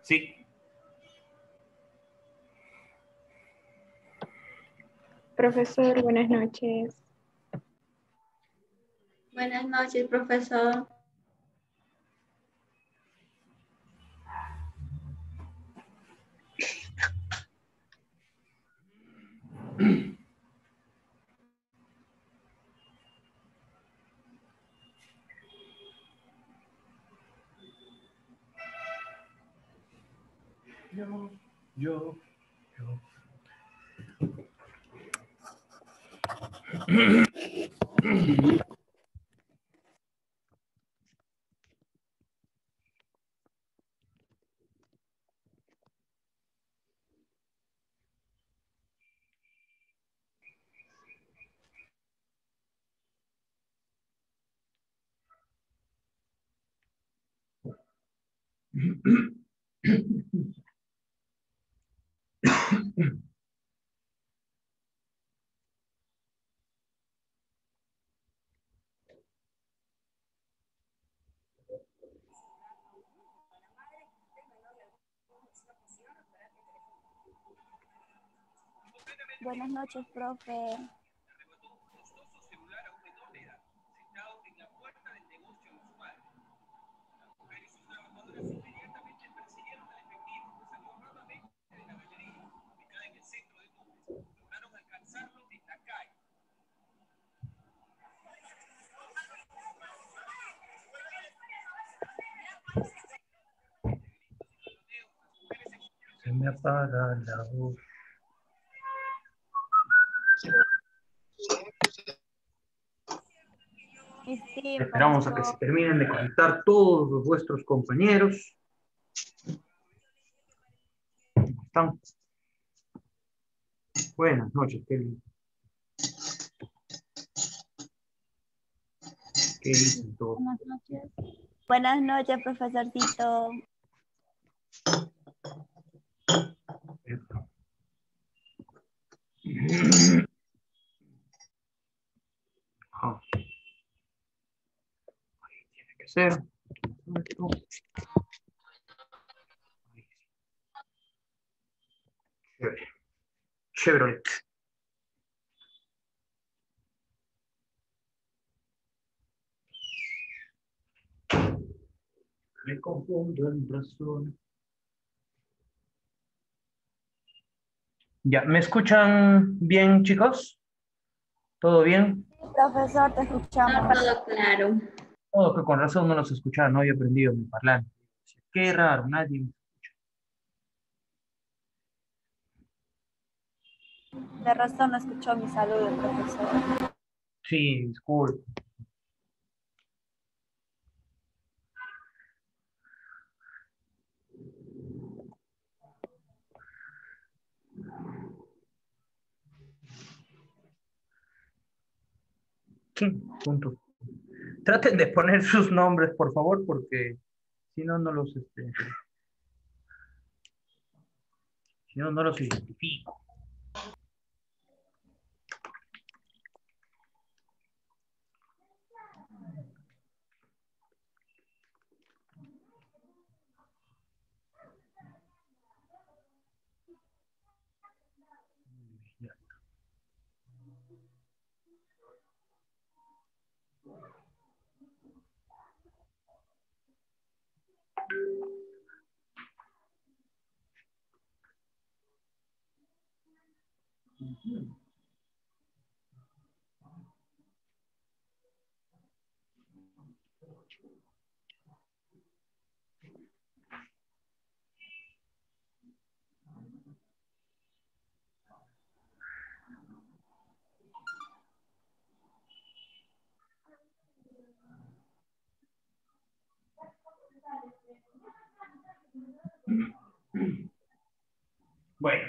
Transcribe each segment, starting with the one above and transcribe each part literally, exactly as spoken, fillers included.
Sí. Profesor, buenas noches. Buenas noches, profesor. Yo, yo, yo. Buenas noches, profe. Se me apaga la voz. Y sí, Esperamos a que se maestro. terminen de conectar todos vuestros compañeros. ¿Cómo están? Buenas noches, Kelly. ¿Qué dicen todos? Buenas noches. Buenas noches, profesorcito. Ah. Ahí tiene que ser. Chévere. Chevrolet. Me confundo en razón. Ya, ¿me escuchan bien, chicos? ¿Todo bien? Sí, profesor, te No, escuchamos. todo claro. Oh, que con razón no los escuchaba, no había aprendido mi parlante. Qué raro, nadie me escucha. De razón no escuchó mi saludo, profesor. Sí, disculpe. ¿Qué? Punto. Traten de poner sus nombres, por favor, porque si no, no los, este, si no, no los identifico. Ya. Bueno.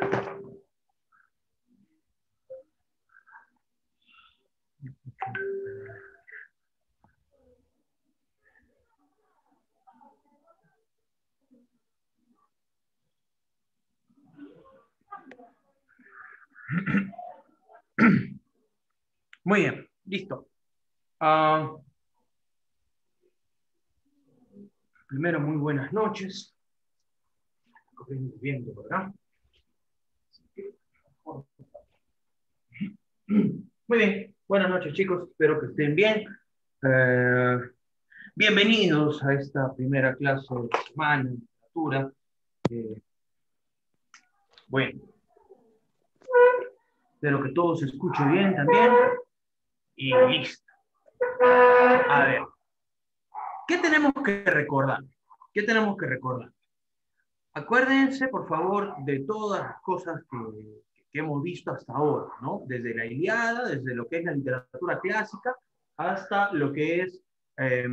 Muy bien, listo. Ah, primero, muy buenas noches. corriendo el viento, ¿verdad? Muy bien, buenas noches chicos, espero que estén bien. Eh, bienvenidos a esta primera clase de la semana de literatura. Eh, bueno, espero que todo se escuche bien también. Y listo. A ver, ¿qué tenemos que recordar? ¿Qué tenemos que recordar? Acuérdense, por favor, de todas las cosas que, que hemos visto hasta ahora, ¿no? Desde la Ilíada, desde lo que es la literatura clásica, hasta lo que es eh,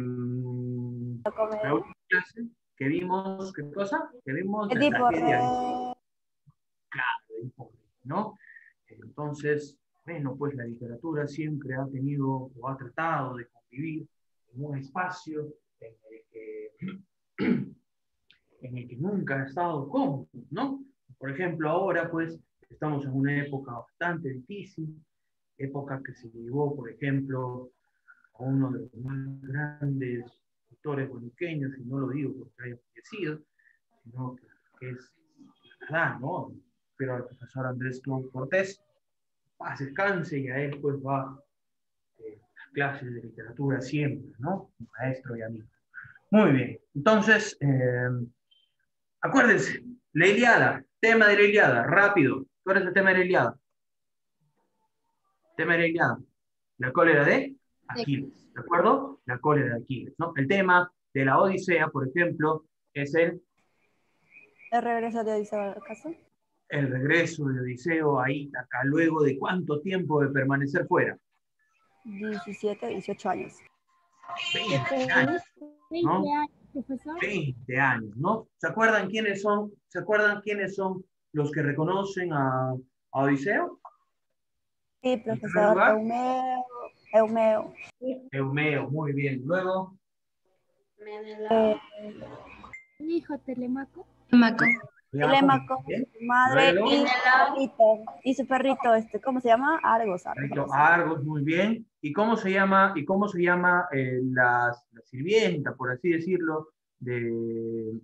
la última clase que vimos, ¿qué cosa? Que vimos El la tipo tragedia, de... claro, de Hipócrates, ¿no? Entonces, bueno, pues la literatura siempre ha tenido o ha tratado de convivir en un espacio en el que en el que nunca ha estado cómodo, ¿no? Por ejemplo, ahora pues estamos en una época bastante difícil, época que se llevó, por ejemplo, a uno de los más grandes autores boliqueños, y no lo digo porque haya fallecido, sino que, que es la verdad, ¿no? Pero al profesor Andrés Clon Cortés, paz descanse, y a él pues va eh, las clases de literatura siempre, ¿no? Maestro y amigo. Muy bien, entonces... Eh, acuérdense, la Ilíada, tema de la Ilíada, rápido. ¿Cuál es el tema de la Ilíada? Tema de la Ilíada. La cólera de Aquiles, ¿de acuerdo? La cólera de Aquiles, ¿no? El tema de la Odisea, por ejemplo, es el, el regreso de Odiseo a casa. el regreso de Odiseo a Ítaca, luego de cuánto tiempo de permanecer fuera. diecisiete, dieciocho años. veinte años, ¿no? veinte años, profesor. veinte años, ¿no? ¿Se acuerdan quiénes son, ¿se acuerdan quiénes son los que reconocen a, a Odiseo? Sí, ¿En primer profesor lugar? Eumeo. Eumeo. Eumeo, muy bien. Luego, Menelao. Eh, Mi hijo Telemaco. Telemaco. Telémaco, bien. su madre Luego, y su Menelao. perrito. Y su perrito, este, ¿cómo se llama? Argos, Argos. Perfecto, algo así. Argos, muy bien. ¿Y cómo se llama, y cómo se llama eh, la, la sirvienta, por así decirlo, de,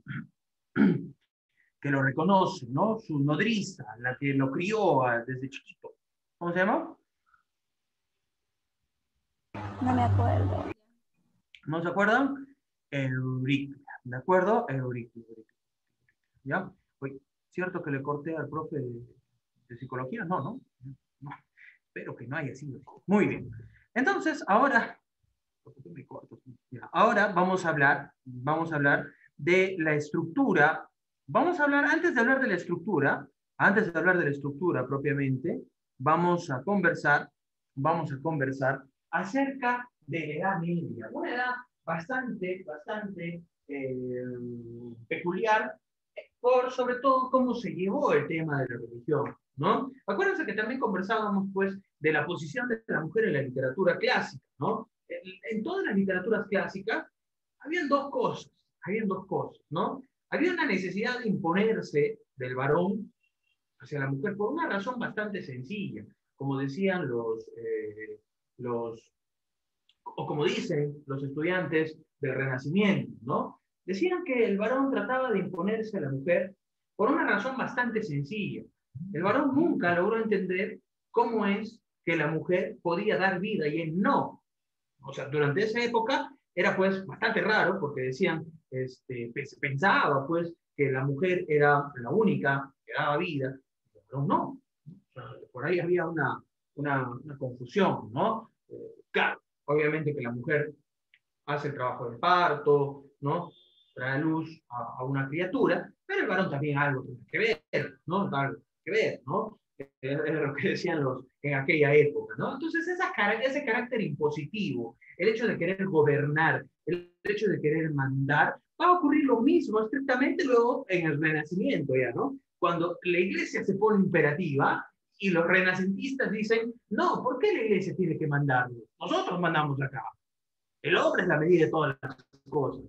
que lo reconoce, ¿no? Su nodriza, la que lo crió ah, desde chiquito. ¿Cómo se llama? No me acuerdo. ¿No se acuerdan? Euriclia, ¿de acuerdo? Euriclia. ¿Ya? Oye, ¿cierto que le corté al profe de, de psicología? No, no. No. Espero que no haya sido. Muy bien. Entonces, ahora, me corto. Ya, ahora vamos a hablar, vamos a hablar de la estructura. Vamos a hablar, antes de hablar de la estructura, antes de hablar de la estructura propiamente, vamos a conversar, vamos a conversar acerca de la Edad Media, una edad bastante, bastante eh, peculiar, por sobre todo cómo se llevó el tema de la religión, ¿no? Acuérdense que también conversábamos, pues, de la posición de la mujer en la literatura clásica, ¿no? En, en todas las literaturas clásicas habían dos cosas, habían dos cosas, ¿no? Había una necesidad de imponerse del varón hacia la mujer por una razón bastante sencilla, como decían los, eh, los o como dicen los estudiantes del Renacimiento, ¿no? Decían que el varón trataba de imponerse a la mujer por una razón bastante sencilla. El varón nunca logró entender cómo es que la mujer podía dar vida y él no. O sea, durante esa época era pues bastante raro porque decían, este, se pensaba pues que la mujer era la única que daba vida, pero no. O sea, por ahí había una, una, una confusión, ¿no? Eh, claro, obviamente que la mujer hace el trabajo del parto, ¿no? Trae a luz a, a una criatura, pero el varón también algo tiene que ver, ¿no? Algo que ver, ¿no? Es lo que decían los en aquella época, ¿no? Entonces esa, ese carácter impositivo, el hecho de querer gobernar, el hecho de querer mandar, va a ocurrir lo mismo estrictamente luego en el Renacimiento ya, ¿no? Cuando la iglesia se pone imperativa y los renacentistas dicen, no, ¿por qué la iglesia tiene que mandarlo? Nosotros mandamos acá. El hombre es la medida de todas las cosas.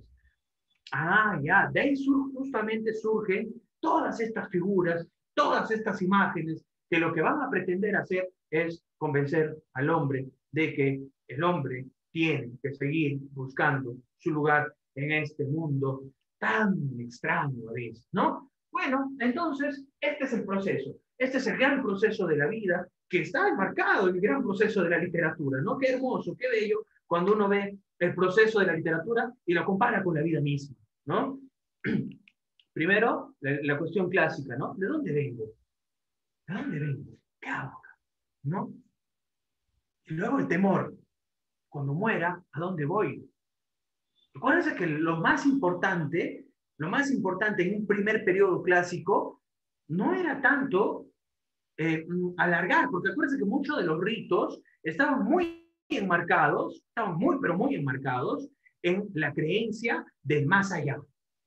Ah, ya, de ahí sur, justamente surgen todas estas figuras, todas estas imágenes, que lo que van a pretender hacer es convencer al hombre de que el hombre tiene que seguir buscando su lugar en este mundo tan extraño a veces, ¿no? Bueno, entonces, este es el proceso. Este es el gran proceso de la vida que está enmarcado en el gran proceso de la literatura, ¿no? Qué hermoso, qué bello cuando uno ve el proceso de la literatura y lo compara con la vida misma, ¿no? Primero, la, la cuestión clásica, ¿no? ¿De dónde vengo? ¿De dónde vengo? ¿Qué hago acá? ¿No? Y luego el temor. Cuando muera, ¿a dónde voy? Acuérdense que lo más importante, lo más importante en un primer periodo clásico, no era tanto eh, alargar, porque acuérdense que muchos de los ritos estaban muy enmarcados, estaban muy, pero muy enmarcados en la creencia del más allá.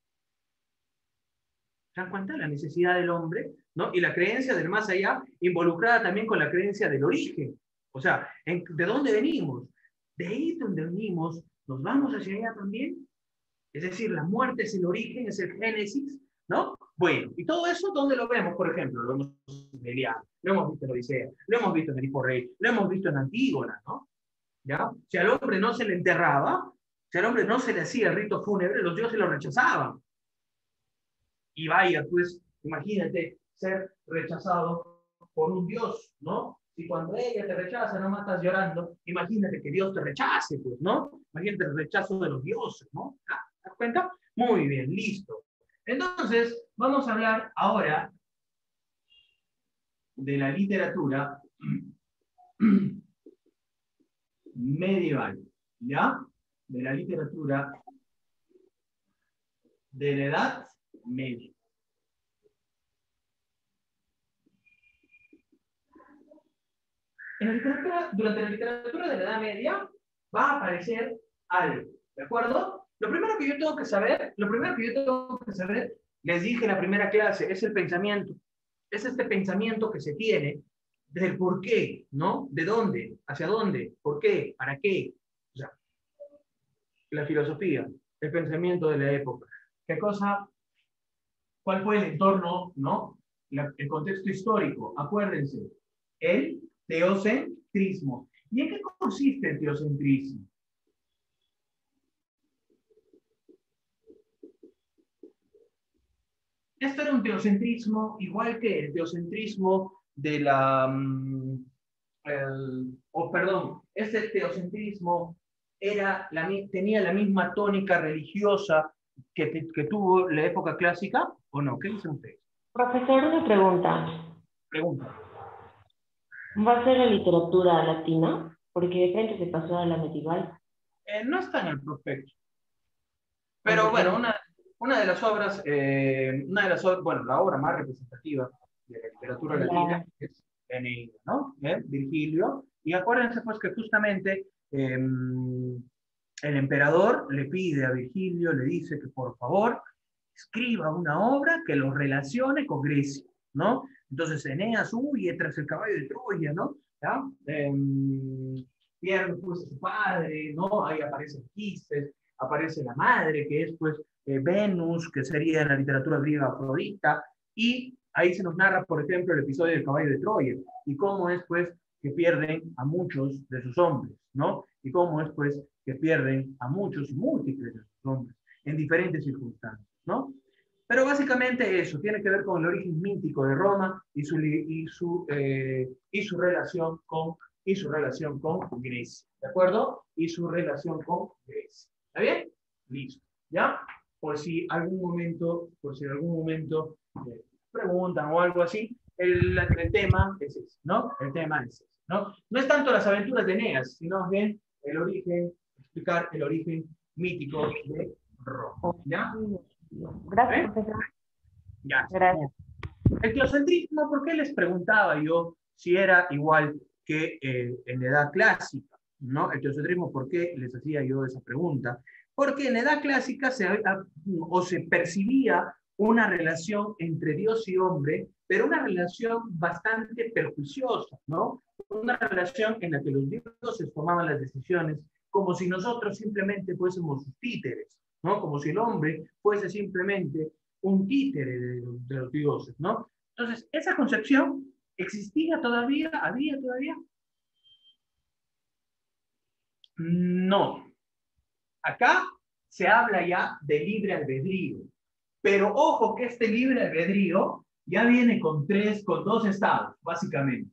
¿Se dan cuenta? La necesidad del hombre, ¿no? Y la creencia del más allá involucrada también con la creencia del origen. O sea, en, ¿de dónde venimos? De ahí donde venimos, ¿nos vamos hacia allá también? Es decir, la muerte es el origen, es el génesis, ¿no? Bueno, y todo eso, ¿dónde lo vemos? Por ejemplo, lo vemos en Eliade, lo hemos visto en Odisea, lo hemos visto en Edipo Rey, lo hemos visto en Antígona, ¿no? ¿Ya? Si al hombre no se le enterraba, si al hombre no se le hacía el rito fúnebre, los dioses lo rechazaban. Y vaya, pues, imagínate ser rechazado por un dios, ¿no? Si cuando ella te rechaza, no matas llorando, imagínate que Dios te rechace, pues, ¿no? Imagínate el rechazo de los dioses, ¿no? ¿Ah? ¿Te das cuenta? Muy bien, listo. Entonces, vamos a hablar ahora de la literatura medieval, ¿ya? De la literatura de la Edad Media. En la literatura, durante la literatura de la Edad Media va a aparecer algo, ¿de acuerdo? Lo primero que yo tengo que saber, lo primero que yo tengo que saber, les dije en la primera clase, es el pensamiento. Es este pensamiento que se tiene del por qué, ¿no? ¿De dónde? ¿Hacia dónde? ¿Por qué? ¿Para qué? O sea, la filosofía, el pensamiento de la época. ¿Qué cosa? ¿Cuál fue el entorno, no? La, el contexto histórico. Acuérdense, el teocentrismo. ¿Y en qué consiste el teocentrismo? Esto era un teocentrismo igual que el teocentrismo de la... Um, el, oh, perdón, este teocentrismo era la, tenía la misma tónica religiosa que, te, que tuvo la época clásica, ¿o no? ¿Qué dicen ustedes? Profesor, una pregunta. Pregunta. ¿Va a ser la literatura latina? Porque de frente se pasó a la medieval. Eh, no está en el prospecto. Pero bueno, una, una de las obras, eh, una de las obras, bueno, la obra más representativa de la literatura latina es Eneida, ¿no? ¿Eh? Virgilio. Y acuérdense pues que justamente eh, el emperador le pide a Virgilio, le dice que por favor escriba una obra que lo relacione con Grecia, ¿no? Entonces Eneas huye tras el caballo de Troya, ¿no? ¿Ya? Eh, pierde pues a su padre, ¿no? Ahí aparece Quises, aparece la madre, que es pues eh, Venus, que sería en la literatura griega Afrodita, y ahí se nos narra, por ejemplo, el episodio del caballo de Troya, y cómo es pues que pierden a muchos de sus hombres, ¿no? Y cómo es pues que pierden a muchos y múltiples de sus hombres, en diferentes circunstancias, ¿no? Pero básicamente eso, tiene que ver con el origen mítico de Roma y su, y su, eh, y su relación con y su relación con Grecia, ¿de acuerdo? Y su relación con Grecia. ¿Está bien? Listo. ¿Ya? Por si algún momento, por si en algún momento eh, preguntan o algo así, el, el tema es ese, ¿no? El tema es ese, ¿no? No es tanto las aventuras de Eneas, sino bien el origen, explicar el origen mítico de Roma. ¿Ya? Gracias, ¿Eh? profesor. Ya. Gracias. El teocentrismo, ¿por qué les preguntaba yo si era igual que eh, en la edad clásica? ¿No? El teocentrismo, ¿por qué les hacía yo esa pregunta? Porque en la edad clásica se, o se percibía una relación entre Dios y hombre, pero una relación bastante perjuiciosa, ¿no? Una relación en la que los dioses tomaban las decisiones como si nosotros simplemente fuésemos sus títeres, ¿no? Como si el hombre fuese simplemente un títere de, de los dioses, ¿no? Entonces, esa concepción existía todavía, había todavía. No. Acá se habla ya de libre albedrío, Pero ojo que este libre albedrío ya viene con tres, con dos estados, básicamente.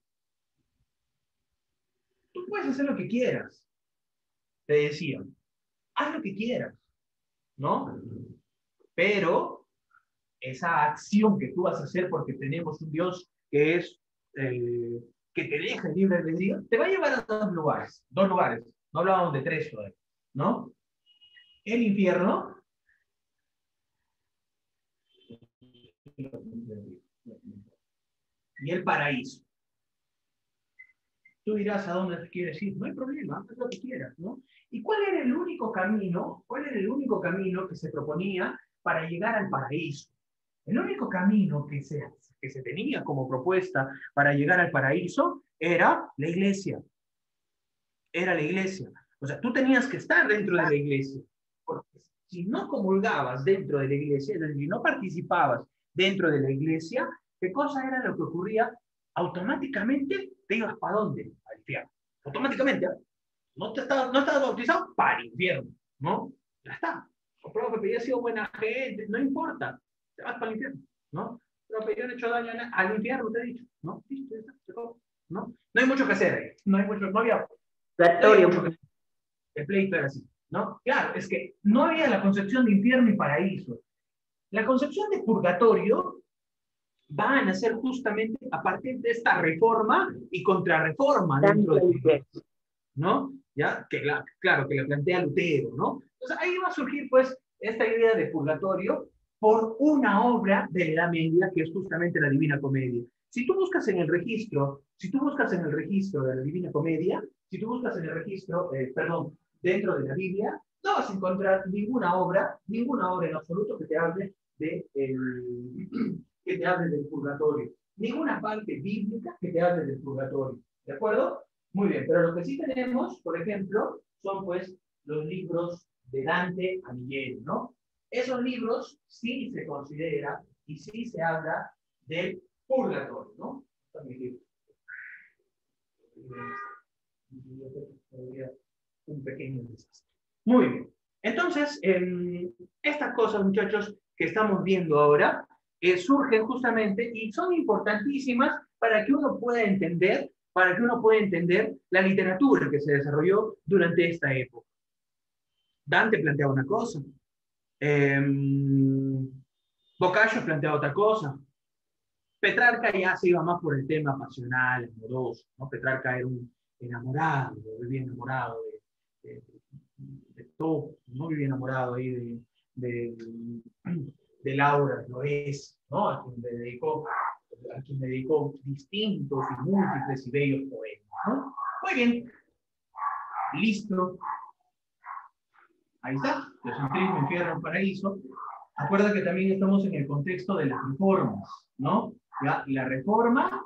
Tú puedes hacer lo que quieras, te decían. Haz lo que quieras, ¿no? Pero esa acción que tú vas a hacer porque tenemos un Dios que es, eh, que te deja el libre albedrío, te va a llevar a dos lugares, dos lugares, no hablábamos de tres todavía, ¿no? El infierno y el paraíso. Tú dirás a dónde quieres ir, no hay problema, haz lo que quieras, ¿no? ¿Y cuál era el único camino, cuál era el único camino que se proponía para llegar al paraíso? El único camino que se, que se tenía como propuesta para llegar al paraíso era la iglesia. Era la iglesia. O sea, tú tenías que estar dentro de la iglesia. Porque si no comulgabas dentro de la iglesia, es decir, si no participabas dentro de la iglesia, ¿qué cosa era lo que ocurría? Automáticamente te ibas para dónde? Al infierno. Automáticamente. ¿eh? No, te estabas, no estabas bautizado para el infierno. ¿No? Ya está. O profe, pero yo he sido buena gente. No importa. Te vas para el infierno. ¿No? Pero yo no he hecho daño al infierno, te he dicho. ¿No? Listo, ya está. Se acabó. ¿No? No hay mucho que hacer ahí. No hay mucho. No había. Purgatorio. El pleito era así, ¿no? Claro, es que no había la concepción de infierno y paraíso. La concepción de purgatorio va a nacer justamente a partir de esta reforma y contrarreforma dentro de la iglesia, ¿no? ¿Ya? Que, claro, que la plantea Lutero, ¿no? Entonces ahí va a surgir, pues, esta idea de purgatorio por una obra de la Edad Media, que es justamente la Divina Comedia. Si tú buscas en el registro, si tú buscas en el registro de la Divina Comedia, si tú buscas en el registro, eh, perdón, dentro de la Biblia, no vas a encontrar ninguna obra, ninguna obra en absoluto que te hable de, el, que te hable del purgatorio. Ninguna parte bíblica que te hable del purgatorio. ¿De acuerdo? Muy bien, pero lo que sí tenemos, por ejemplo, son pues los libros de Dante Alighieri, ¿no? Esos libros sí se considera y sí se habla del purgatorio, ¿no? Un pequeño desastre. Muy bien. Entonces, eh, estas cosas, muchachos, que estamos viendo ahora, eh, surgen justamente y son importantísimas para que uno pueda entender, para que uno pueda entender la literatura que se desarrolló durante esta época. Dante planteaba una cosa, eh, Boccaccio planteaba otra cosa, Petrarca ya se iba más por el tema pasional, amoroso, ¿no? Petrarca era un enamorado, vivía enamorado de, de, de todo, no vivía enamorado ahí de, de, de Laura, lo es, ¿no? A quien le dedicó, a quien le dedicó distintos y múltiples y bellos poemas, ¿no? Muy bien, listo. Ahí está, teocentrismo, infierno, paraíso. Acuerda que también estamos en el contexto de las reformas, ¿no? ¿Ya? La reforma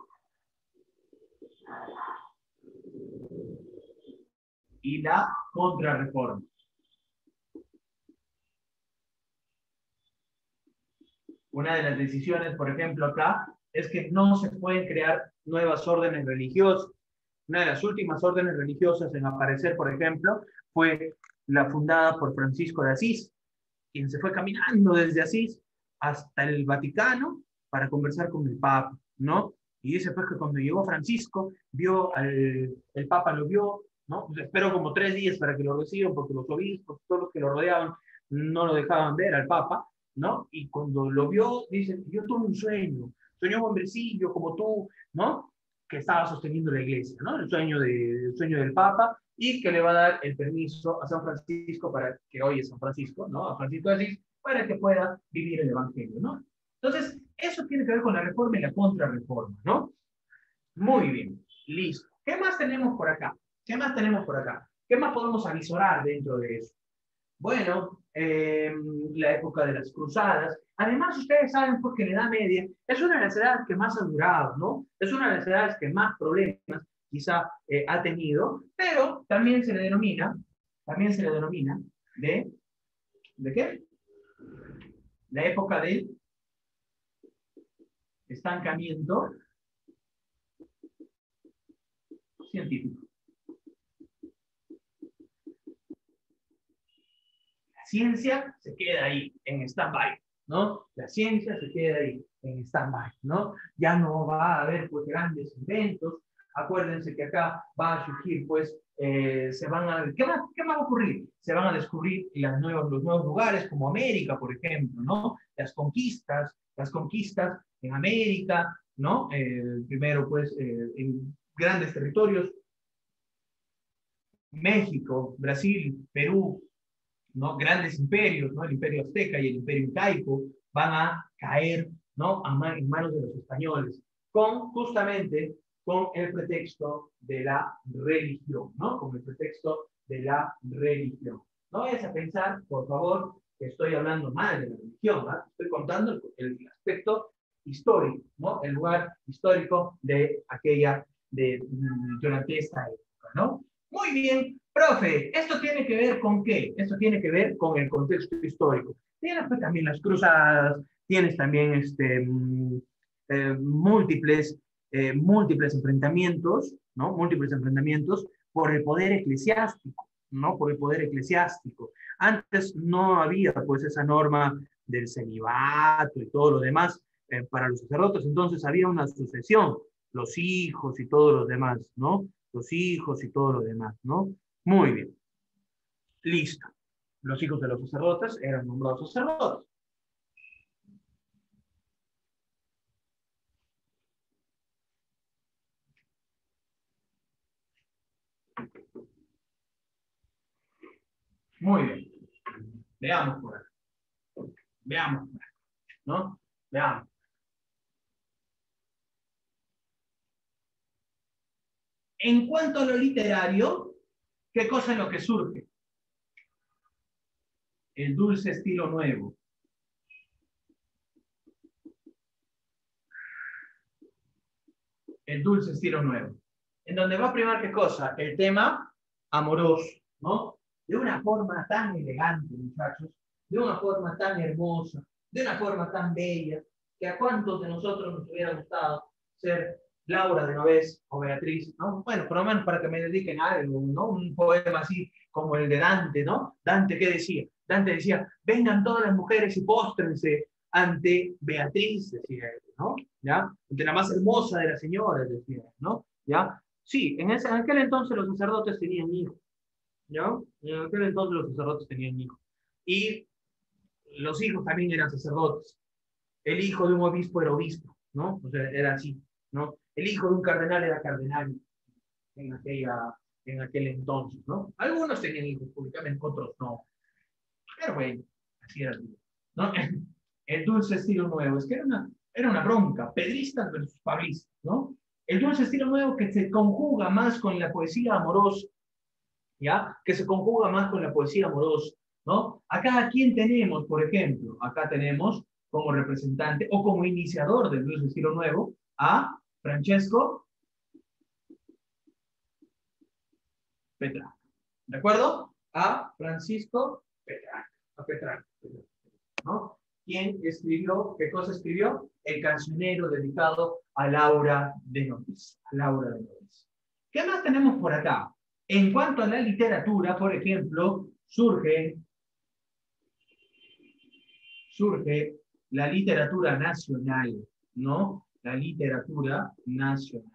y la contrarreforma. Una de las decisiones, por ejemplo, acá, es que no se pueden crear nuevas órdenes religiosas. Una de las últimas órdenes religiosas en aparecer, por ejemplo, fue la fundada por Francisco de Asís, quien se fue caminando desde Asís hasta el Vaticano para conversar con el Papa, ¿no? Y dice pues que cuando llegó Francisco, vio al, el Papa lo vio, ¿no? Pues esperó como tres días para que lo reciban, porque los obispos, todos los que lo rodeaban, no lo dejaban ver al Papa, ¿no? Y cuando lo vio, dice, yo tuve un sueño, soñé un hombrecillo como tú, ¿no? Que estaba sosteniendo la iglesia, ¿no? El sueño, de, el sueño del Papa, y que le va a dar el permiso a San Francisco, para que hoy es San Francisco, ¿no? A Francisco de Asís, para que pueda vivir el Evangelio, ¿no? Entonces, eso tiene que ver con la reforma y la contrarreforma, ¿no? Muy bien, listo. ¿Qué más tenemos por acá? ¿Qué más tenemos por acá? ¿Qué más podemos avisorar dentro de eso? Bueno, eh, la época de las cruzadas. Además, ustedes saben porque la Edad Media es una de las edades que más ha durado, ¿no? Es una de las edades que más problemas quizá eh, ha tenido, pero también se le denomina, también se le denomina de, ¿de qué? La época del estancamiento científico. La ciencia se queda ahí, en stand-by, ¿no? La ciencia se queda ahí en stand-by, ¿no? Ya no va a haber pues grandes inventos. Acuérdense que acá va a surgir pues, eh, se van a, ¿qué va, ¿qué va a ocurrir? Se van a descubrir las nuevos, los nuevos lugares como América, por ejemplo, ¿no? Las conquistas, las conquistas en América, ¿no? Eh, primero pues eh, en grandes territorios, México, Brasil, Perú, ¿no? Grandes imperios, ¿no? El imperio azteca y el imperio incaico van a caer, ¿no? A man en manos de los españoles, con justamente con el pretexto de la religión, ¿no? Con el pretexto de la religión. No vayas a pensar, por favor, que estoy hablando mal de la religión, ¿no? Estoy contando el, el aspecto histórico, ¿no? El lugar histórico de aquella, de, durante esta época, ¿no? Muy bien, profe, ¿esto tiene que ver con qué? Esto tiene que ver con el contexto histórico. Tienes pues, también las cruzadas, tienes también este, eh, múltiples, eh, múltiples enfrentamientos, ¿no? Múltiples enfrentamientos por el poder eclesiástico, ¿no? Por el poder eclesiástico. Antes no había pues esa norma del celibato y todo lo demás eh, para los sacerdotes, entonces había una sucesión, los hijos y todos los demás, ¿no? Los hijos y todo lo demás, ¿no? Muy bien. Listo. Los hijos de los sacerdotes eran nombrados sacerdotes. Muy bien. Veamos por acá. Veamos por acá, ¿no? Veamos. En cuanto a lo literario, ¿qué cosa es lo que surge? El dulce estilo nuevo. El dulce estilo nuevo. En donde va a primar, ¿qué cosa? El tema amoroso, ¿no? De una forma tan elegante, muchachos, de una forma tan hermosa, de una forma tan bella, que a cuántos de nosotros nos hubiera gustado ser Laura de Novés o Beatriz, ¿no? Bueno, por lo menos para que me dediquen a algo, ¿no? Un poema así como el de Dante, ¿no? Dante, ¿qué decía? Dante decía, vengan todas las mujeres y póstrense ante Beatriz, decía él, ¿no? ¿Ya? Ante la más hermosa de las señoras, decía él, ¿no? ¿Ya? Sí, en, ese, en aquel entonces los sacerdotes tenían hijos, ¿ya? En aquel entonces los sacerdotes tenían hijos. Y los hijos también eran sacerdotes. El hijo de un obispo era obispo, ¿no? O sea, era así, ¿no? El hijo de un cardenal era cardenal en, aquella, en aquel entonces, ¿no? Algunos tenían hijos públicamente, otros no. Pero bueno, así era, ¿no? El dulce estilo nuevo, es que era una, era una bronca, pedristas versus pablistas, ¿no? El dulce estilo nuevo que se conjuga más con la poesía amorosa, ¿ya? Que se conjuga más con la poesía amorosa, ¿no? Acá, ¿a quién tenemos, por ejemplo? Acá tenemos como representante o como iniciador del dulce estilo nuevo a Francesco Petrarca. ¿De acuerdo? A Francisco Petrarca. A Petrarca, ¿no? ¿Quién escribió, qué cosa escribió? El cancionero dedicado a Laura de Noves. A Laura de Noves. ¿Qué más tenemos por acá? En cuanto a la literatura, por ejemplo, surge, surge la literatura nacional, ¿no? La literatura nacional.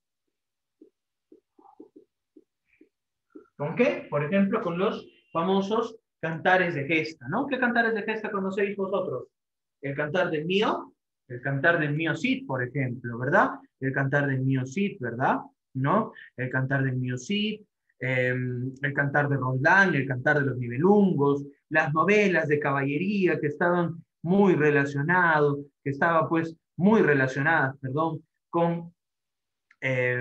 ¿Con qué? Por ejemplo, con los famosos cantares de gesta, ¿no? ¿Qué cantares de gesta conocéis vosotros? El cantar del mío, el cantar del mío Cid, por ejemplo, ¿verdad? El cantar del mío Cid, ¿verdad? ¿No? El cantar del mío Cid, eh, el cantar de Roldán, el cantar de los Nibelungos, las novelas de caballería que estaban muy relacionados, que estaban pues muy relacionadas, perdón, con, eh,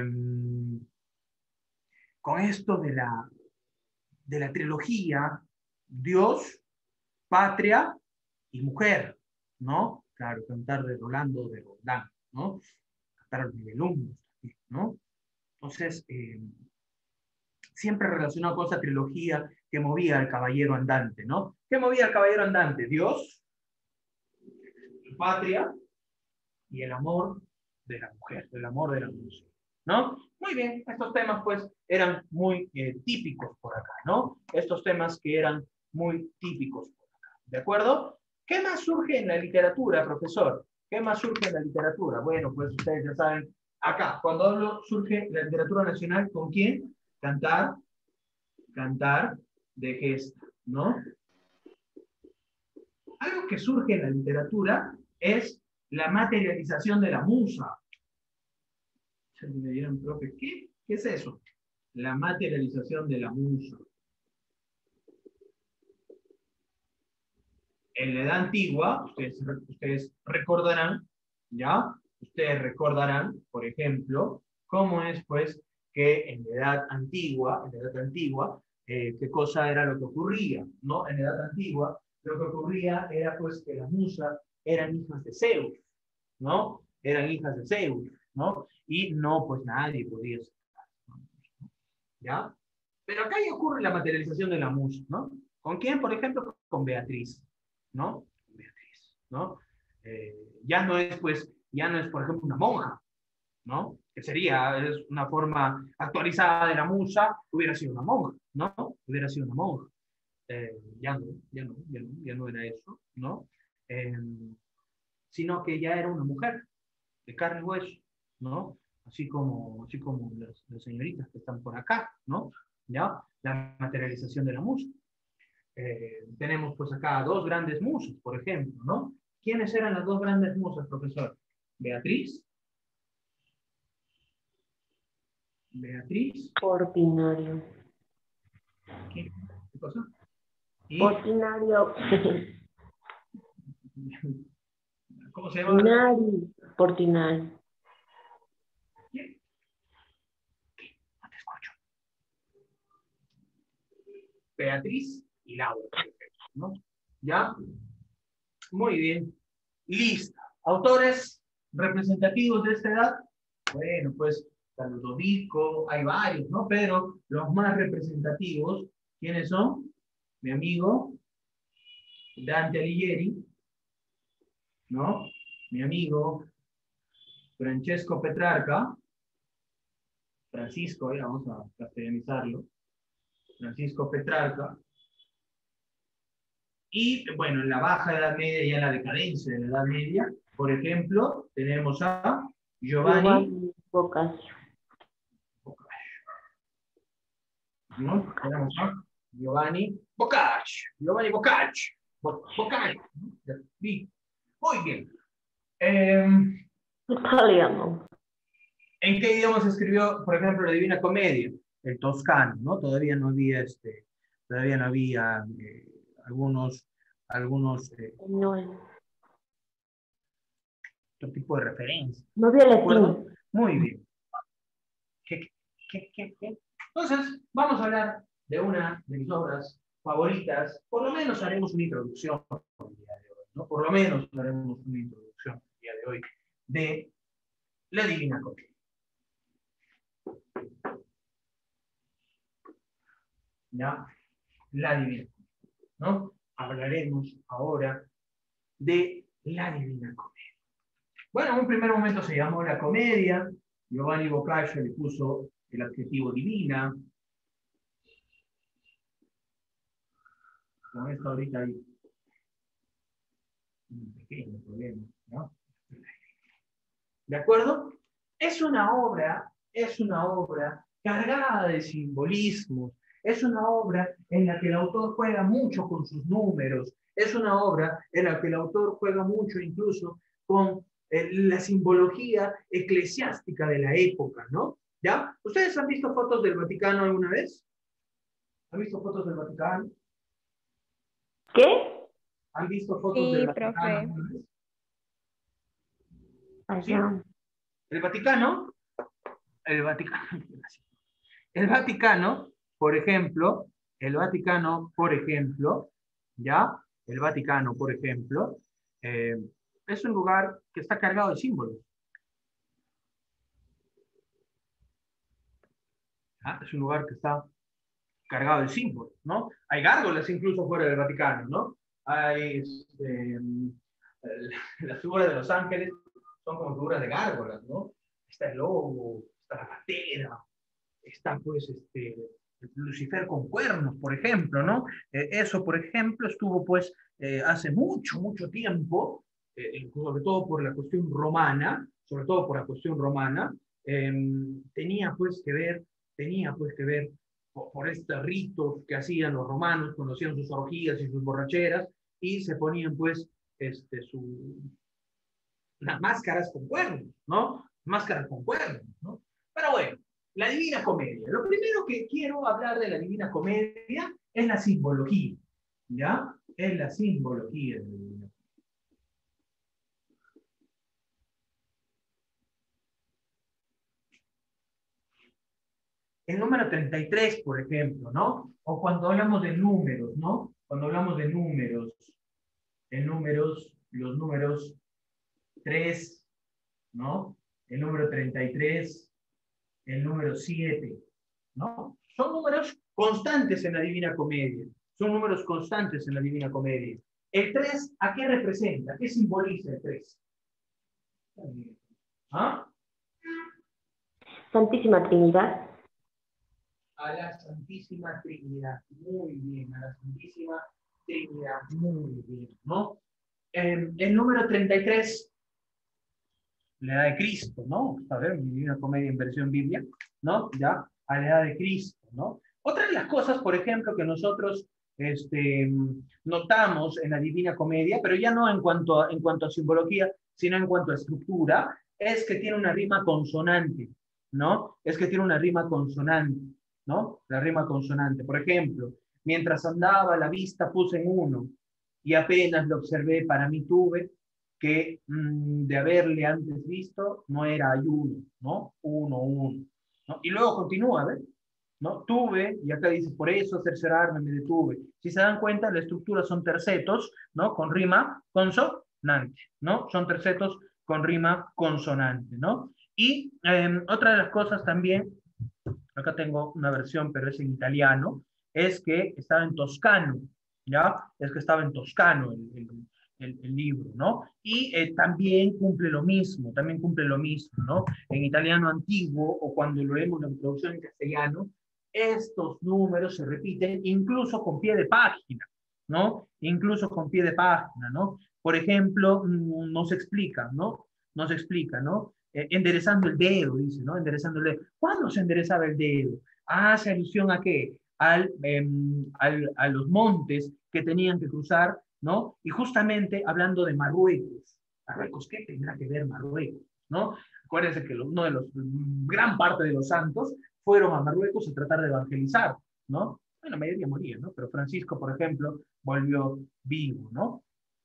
con esto de la, de la trilogía Dios, Patria y Mujer, ¿no? Claro, cantar de Rolando de Roldán, ¿no? Cantar a los Nibelungos, ¿no? Entonces, eh, siempre relacionado con esa trilogía que movía al caballero andante, ¿no? ¿Qué movía al caballero andante? Dios, patria y el amor de la mujer, el amor de la mujer, ¿no? Muy bien, estos temas pues eran muy eh, típicos por acá, ¿no? Estos temas que eran muy típicos por acá, ¿de acuerdo? ¿Qué más surge en la literatura, profesor? ¿Qué más surge en la literatura? Bueno, pues ustedes ya saben, acá, cuando hablo, surge la literatura nacional, ¿con quién? Cantar, cantar de gesta, ¿no? Algo que surge en la literatura es la materialización de la musa. Me dirán, profe, ¿qué? ¿Qué es eso? La materialización de la musa. En la edad antigua, ustedes, ustedes recordarán, ¿ya? Ustedes recordarán, por ejemplo, cómo es, pues, que en la edad antigua, en la edad antigua, eh, qué cosa era lo que ocurría, ¿no? En la edad antigua, lo que ocurría era, pues, que las musas eran hijas de Zeus, ¿no? Eran hijas de Zeus, ¿no? Y no, pues, nadie podía ser, ¿ya? Pero acá ya ocurre la materialización de la musa, ¿no? ¿Con quién? Por ejemplo, con Beatriz, ¿no? Beatriz, ¿no? Eh, ya no es, pues, ya no es, por ejemplo, una monja, ¿no? Que sería, es una forma actualizada de la musa, hubiera sido una monja, ¿no? Hubiera sido una monja. Eh, ya no, ya no, ya no, ya no era eso, ¿no? Eh, sino que ya era una mujer de carne y hueso, ¿no? Así como, así como las, las señoritas que están por acá, ¿no? ¿Ya? La materialización de la musa. Eh, tenemos pues acá dos grandes musas, por ejemplo, ¿no? ¿Quiénes eran las dos grandes musas, profesor? Beatriz. Beatriz. Portinario. ¿Qué, ¿Qué cosa? Y, Portinario. ¿cómo se llama? Portinario. Portinario. ¿Qué? ¿Qué? No te escucho. Beatriz y Laura, ¿no? ¿Ya? Muy bien. Listo. Autores representativos de esta edad. Bueno, pues, está Ludovico, hay varios, ¿no? Pero los más representativos, ¿quiénes son? Mi amigo Dante Alighieri, ¿no? Mi amigo Francesco Petrarca, Francisco, ya vamos a castellanizarlo, Francisco Petrarca. Y, bueno, en la baja Edad Media y en la decadencia de la Edad Media, por ejemplo, tenemos a Giovanni Boccaccio. ¿no? Tenemos a Giovanni Boccaccio. Giovanni Boccaccio. Bo Boccaccio. Muy bien. Eh, Italiano. ¿En qué idioma se escribió, por ejemplo, la Divina Comedia? El toscano, ¿no? Todavía no había, este, todavía no había eh, algunos, algunos eh, No, otro tipo de referencias. no había ¿De acuerdo? latín. Muy bien. ¿Qué, qué, qué, qué? Entonces, vamos a hablar de una de mis obras favoritas. Por lo menos haremos una introducción el día de hoy, ¿no? Por lo menos haremos una introducción el día de hoy de la Divina Comedia. ¿Ya? La Divina Comedia, ¿no? Hablaremos ahora de la Divina Comedia. Bueno, en un primer momento se llamó la comedia. Giovanni Boccaccio le puso el adjetivo divina. Con esto ahorita hay un pequeño problema, ¿no? ¿De acuerdo? Es una obra, es una obra cargada de simbolismos, es una obra en la que el autor juega mucho con sus números, es una obra en la que el autor juega mucho incluso con eh, la simbología eclesiástica de la época, ¿no? ¿Ya? ¿Ustedes han visto fotos del Vaticano alguna vez? ¿Han visto fotos del Vaticano? ¿Qué? ¿Han visto fotos Sí, del Vaticano profe. alguna vez? Allá. El Vaticano, el Vaticano, el Vaticano, por ejemplo, el Vaticano, por ejemplo, ¿ya? El Vaticano, por ejemplo, eh, es un lugar que está cargado de símbolos. ¿Ya? Es un lugar que está cargado de símbolos, ¿no? Hay gárgolas incluso fuera del Vaticano, ¿no? Hay, este, las figuras de los ángeles son como figuras de gárgolas, ¿no? Está el lobo, está la pantera, está pues este, Lucifer con cuernos, por ejemplo, ¿no? Eh, eso, por ejemplo, estuvo pues eh, hace mucho, mucho tiempo, eh, sobre todo por la cuestión romana, sobre todo por la cuestión romana, eh, tenía pues que ver, tenía pues que ver por, por estos ritos que hacían los romanos, cuando hacían sus orgías y sus borracheras, y se ponían pues este, su, las máscaras con cuernos, ¿no? Máscaras con cuernos, ¿no? Pero bueno, la Divina Comedia. Lo primero que quiero hablar de la Divina Comedia es la simbología, ¿ya? Es la simbología de la Divina Comedia. El número treinta y tres, por ejemplo, ¿no? O cuando hablamos de números, ¿no? Cuando hablamos de números, de números, los números tres, ¿no? El número treinta y tres, el número siete, ¿no? Son números constantes en la Divina Comedia. Son números constantes en la Divina Comedia. El tres, ¿a qué representa? ¿Qué simboliza el tres? ¿Ah? Santísima Trinidad. A la Santísima Trinidad. Muy bien, a la Santísima Trinidad. Muy bien, ¿no? Eh, el número treinta y tres, la edad de Cristo, ¿no? A ver, mi Divina Comedia en versión Biblia, ¿no? Ya, a la edad de Cristo, ¿no? Otra de las cosas, por ejemplo, que nosotros este, notamos en la Divina Comedia, pero ya no en cuanto, a, en cuanto a simbología, sino en cuanto a estructura, es que tiene una rima consonante, ¿no? Es que tiene una rima consonante, ¿no? La rima consonante. Por ejemplo, mientras andaba la vista puse en uno, y apenas lo observé para mí tuve, que mmm, de haberle antes visto no era ayuno, ¿no? Uno, uno, ¿no? Y luego continúa, ¿ves? ¿No? Tuve, y acá dice, por eso cerciorarme me detuve. Si se dan cuenta, la estructura son tercetos, ¿no? Con rima consonante, ¿no? Son tercetos con rima consonante, ¿no? Y eh, otra de las cosas también, acá tengo una versión, pero es en italiano, es que estaba en toscano, ¿ya? Es que estaba en toscano el, el, el, el libro, ¿no? Y eh, también cumple lo mismo, también cumple lo mismo, ¿no? En italiano antiguo, o cuando lo leemos en traducción en castellano, estos números se repiten incluso con pie de página, ¿no? Incluso con pie de página, ¿no? Por ejemplo, nos explica, ¿no? Nos explica, ¿no? Eh, enderezando el dedo, dice, ¿no? Enderezando el dedo. ¿Cuándo se enderezaba el dedo? Hace alusión a qué? Al, eh, al, a los montes que tenían que cruzar, ¿no? Y justamente hablando de Marruecos. Marruecos, ¿qué tendrá que ver Marruecos? ¿No? Acuérdense que uno de los, gran parte de los santos fueron a Marruecos a tratar de evangelizar, ¿no? Bueno, la mayoría moría, ¿no? Pero Francisco, por ejemplo, volvió vivo, ¿no?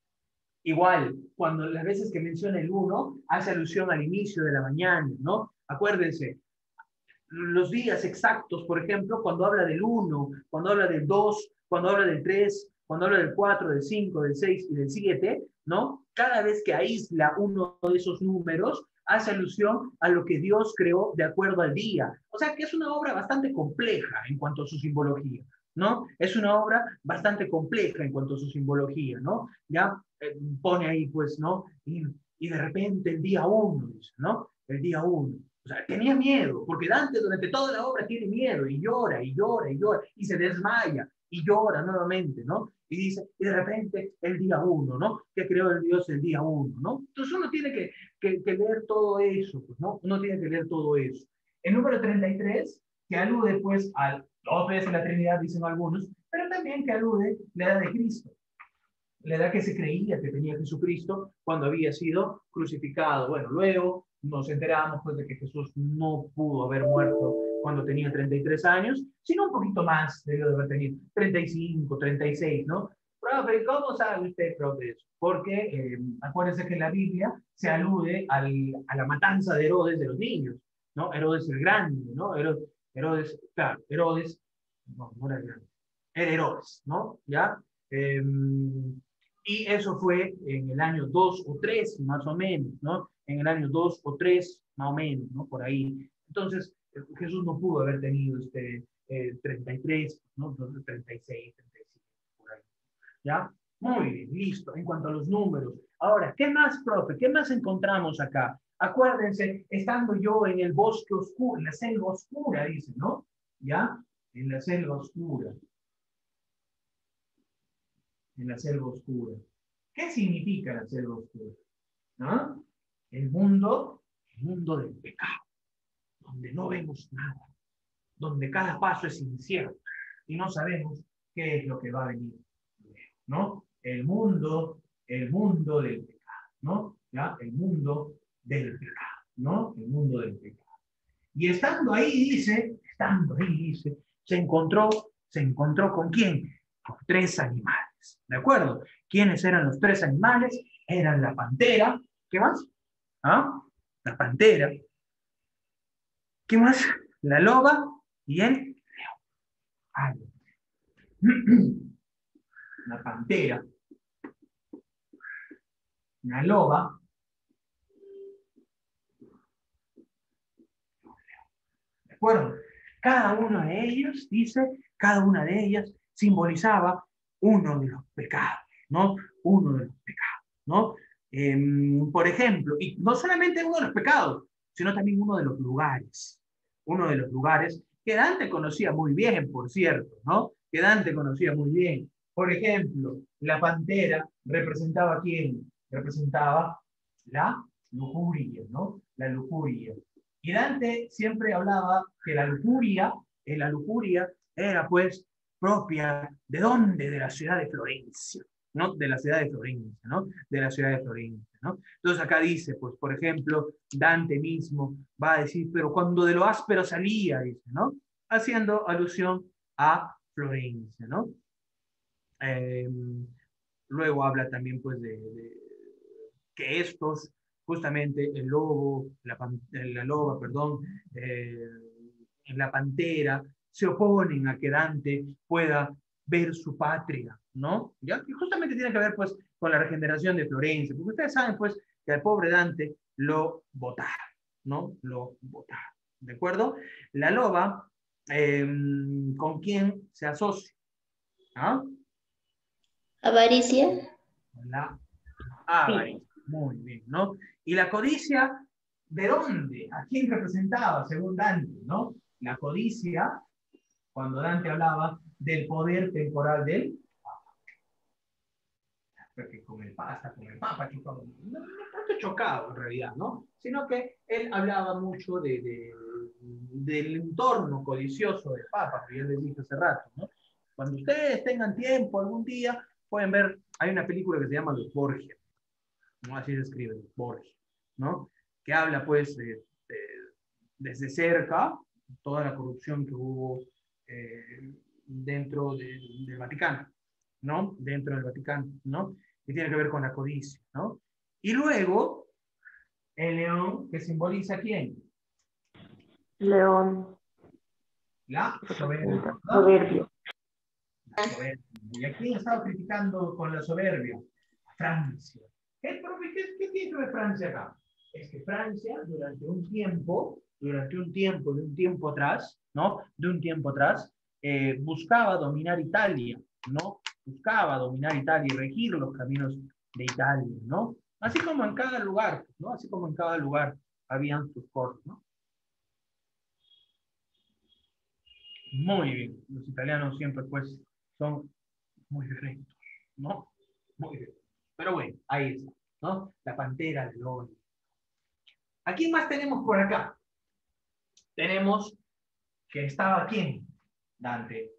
Igual, cuando las veces que menciona el uno, hace alusión al inicio de la mañana, ¿no? Acuérdense, los días exactos, por ejemplo, cuando habla del uno, cuando habla del dos, cuando habla del tres, cuando habla del cuatro, del cinco, del seis y del siete, ¿no? Cada vez que aísla uno de esos números, hace alusión a lo que Dios creó de acuerdo al día. O sea que es una obra bastante compleja en cuanto a su simbología, ¿no? Es una obra bastante compleja en cuanto a su simbología, ¿no? Ya eh, pone ahí, pues, ¿no? Y, y de repente el día uno, ¿no? El día uno. O sea, tenía miedo, porque Dante durante toda la obra tiene miedo y llora y llora y llora y se desmaya y llora nuevamente, ¿no? Y dice, y de repente el día uno, ¿no? Que creó el Dios el día uno, ¿no? Entonces uno tiene que, que, que leer todo eso, pues, ¿no? Uno tiene que leer todo eso. El número treinta y tres, que alude, pues, al dos veces la Trinidad, dicen algunos, pero también que alude la edad de Cristo. La edad que se creía que tenía Jesucristo cuando había sido crucificado. Bueno, luego nos enteramos pues, de que Jesús no pudo haber muerto cuando tenía treinta y tres años, sino un poquito más, debió de haber tenido treinta y cinco, treinta y seis, ¿no? Profe, ¿cómo sabe usted, profe, eso? Porque eh, acuérdense que en la Biblia se alude al, a la matanza de Herodes de los niños, ¿no? Herodes el Grande, ¿no? Herodes, Herodes claro, Herodes, no, no era el grande, era Herodes, ¿no? ¿Ya? Eh, y eso fue en el año dos o tres, más o menos, ¿no? En el año dos o tres, más o menos, ¿no? Por ahí. Entonces, Jesús no pudo haber tenido este eh, treinta y tres, ¿no? Entonces, treinta y seis, treinta y siete, por ahí. ¿Ya? Muy bien, listo. En cuanto a los números. Ahora, ¿qué más, profe? ¿Qué más encontramos acá? Acuérdense, estando yo en el bosque oscuro, en la selva oscura, dice, ¿no? ¿Ya? en la selva oscura. En la selva oscura. ¿Qué significa la selva oscura? ¿No? El mundo, el mundo del pecado, donde no vemos nada, donde cada paso es incierto y no sabemos qué es lo que va a venir, ¿no? El mundo, el mundo del pecado, ¿no? ¿Ya? El mundo del pecado, ¿no? El mundo del pecado. Y estando ahí, dice, estando ahí, dice, se encontró, se encontró ¿con quién? Con tres animales, ¿de acuerdo? ¿Quiénes eran los tres animales? Eran la pantera, ¿qué más? ¿Ah? La pantera. ¿Qué más? La loba y el león. Ah, la pantera, la loba, ¿de acuerdo? Cada uno de ellos, dice, cada una de ellas simbolizaba uno de los pecados, ¿no? Uno de los pecados, ¿no? Eh, por ejemplo, y no solamente uno de los pecados, sino también uno de los lugares. Uno de los lugares que Dante conocía muy bien, por cierto, ¿no? Que Dante conocía muy bien. Por ejemplo, la pantera representaba ¿a quién? Representaba la lujuria, ¿no? La lujuria. Y Dante siempre hablaba que la lujuria, eh, la lujuria era pues propia, ¿de dónde? De la ciudad de Florencia, ¿no? De la ciudad de Florencia, ¿no? De la ciudad de Florencia, ¿no? Entonces acá dice, pues, por ejemplo, Dante mismo va a decir, pero cuando de lo áspero salía, dice, ¿no? Haciendo alusión a Florencia, ¿no? Eh, luego habla también, pues, de, de que estos, justamente el lobo, la, la loba, perdón, eh, la pantera, se oponen a que Dante pueda ver su patria, ¿no? ¿Ya? Y justamente tiene que ver, pues, con la regeneración de Florencia, porque ustedes saben, pues, que al pobre Dante lo botaron, ¿no? Lo botaron, ¿de acuerdo? La loba, eh, ¿con quién se asocia? ¿Ah? Avaricia. La avaricia. Muy bien, ¿no? Y la codicia, ¿de dónde? ¿A quién representaba, según Dante, ¿no? La codicia, cuando Dante hablaba del poder temporal del Papa. Porque con el Papa, hasta con el Papa, que no, no, no tanto chocado en realidad, ¿no? Sino que él hablaba mucho de, de, del entorno codicioso del Papa, que yo les dije hace rato, ¿no? Cuando ustedes tengan tiempo algún día, pueden ver, hay una película que se llama Los Borgia, ¿no? Así se escribe, Los Borgia, ¿no? Que habla, pues, de, de, desde cerca, toda la corrupción que hubo eh, dentro de, del Vaticano, ¿no? Dentro del Vaticano, ¿no? Que tiene que ver con la codicia, ¿no? Y luego, el león, que simboliza ¿quién? León. La soberbia, ¿no? Soberbio. La soberbia. ¿Y a quién estaba criticando con la soberbia? A Francia. ¿Qué, qué, qué tiene que ver Francia acá? Es que Francia, durante un tiempo, durante un tiempo, de un tiempo atrás, ¿no? De un tiempo atrás, eh, buscaba dominar Italia, ¿no? Buscaba dominar Italia y regir los caminos de Italia, ¿no? Así como en cada lugar, ¿no? Así como en cada lugar habían sus cosas, ¿no? Muy bien. Los italianos siempre, pues, son muy rectos, ¿no? Muy rectos. Pero bueno, ahí está, ¿no? La pantera de lobo. ¿A quién más tenemos por acá? Tenemos que estaba ¿quién? Dante.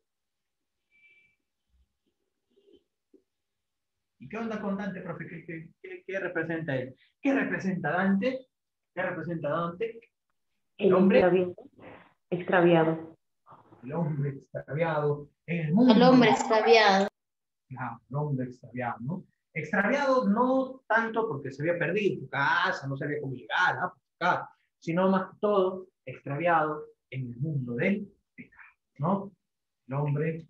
¿Y qué onda con Dante, profe? ¿Qué, qué, qué, qué representa él? ¿Qué representa Dante? ¿Qué representa Dante? El, el hombre extraviado. extraviado. El hombre extraviado en el mundo. El hombre extraviado. Ah, el hombre extraviado, ¿no? Extraviado no tanto porque se había perdido su casa, no sabía cómo llegar a su casa, sino más que todo extraviado en el mundo del pecado, ¿no? El hombre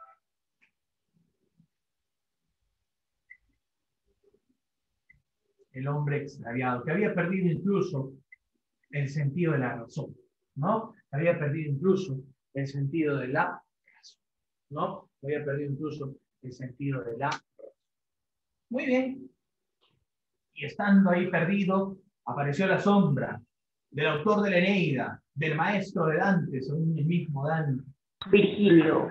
el hombre extraviado, que había perdido incluso el sentido de la razón, ¿no? Había perdido incluso el sentido de la razón, ¿no? Había perdido incluso el sentido de la razón. Muy bien. Y estando ahí perdido, apareció la sombra del autor de la Eneida, del maestro de Dante, según el mismo Dante, Virgilio.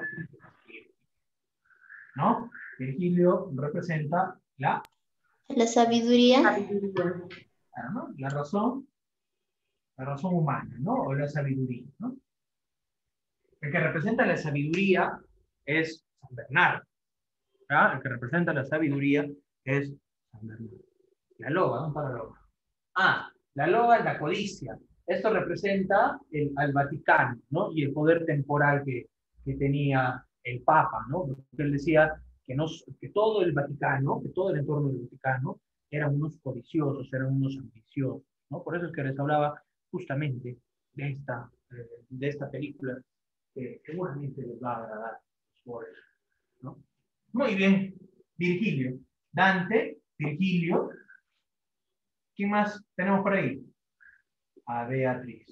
¿No? Virgilio representa la, La sabiduría. Sabiduría. ah, ¿no? la razón, la razón humana, ¿no? O la sabiduría, ¿no? El que representa la sabiduría es San Bernardo. ¿Ya? El que representa la sabiduría es San Bernardo. La loba, ¿dónde está la loba? Ah, la loba es la codicia. Esto representa el, al Vaticano, ¿no? Y el poder temporal que, que tenía el Papa, ¿no? Porque él decía que, no, que todo el Vaticano, que todo el entorno del Vaticano, eran unos codiciosos, eran unos ambiciosos, ¿no? Por eso es que les hablaba justamente de esta, eh, de esta película que seguramente les va a agradar a los ¿no? Muy bien, Virgilio. Dante, Virgilio. ¿Quién más tenemos por ahí? A Beatriz.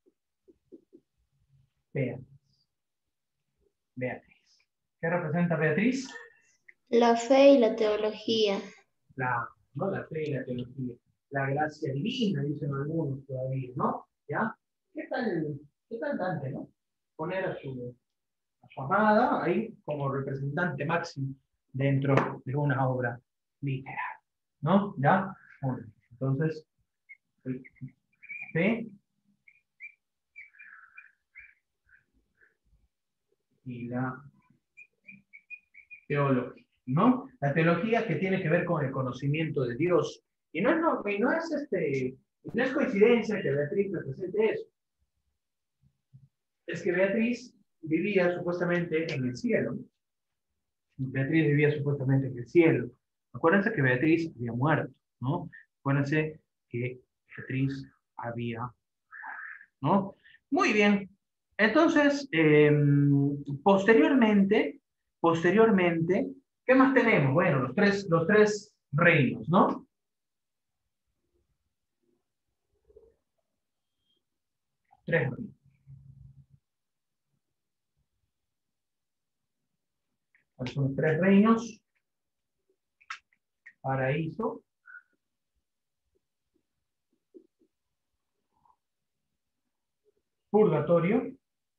Beatriz. Beatriz. ¿Qué representa Beatriz? La fe y la teología. La, ¿no? La fe y la teología. La gracia divina, dicen algunos todavía, ¿no? ¿Ya? ¿Qué tal, qué tal Dante, no? Poner a su, a su amada ahí como representante máximo dentro de una obra literaria, ¿no? ¿Ya? Bueno, entonces, fe y la teología, ¿no? La teología que tiene que ver con el conocimiento de Dios. Y no es, no, y no es, este, no es coincidencia que Beatriz represente eso. Es que Beatriz vivía supuestamente en el cielo. Beatriz vivía supuestamente en el cielo. Acuérdense que Beatriz había muerto, ¿no? Acuérdense que Beatriz había, ¿no? Muy bien. Entonces, eh, posteriormente, posteriormente, ¿qué más tenemos? Bueno, los tres, los tres reinos, ¿no? Tres reinos. ¿Cuáles son los tres reinos? Paraíso, purgatorio,